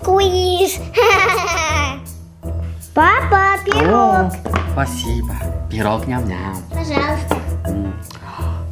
Сквиз. Папа, пирог. О, спасибо. Пирог ням-ням. Пожалуйста.